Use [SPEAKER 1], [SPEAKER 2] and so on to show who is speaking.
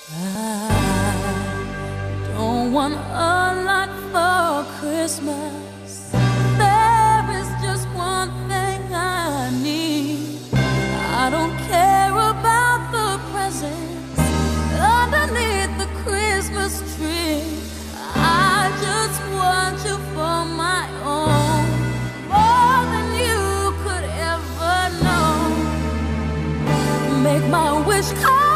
[SPEAKER 1] I don't want a lot for Christmas. There is just one thing I need. I don't care about the presents underneath the Christmas tree. I just want you for my own, more than you could ever know. Make my wish come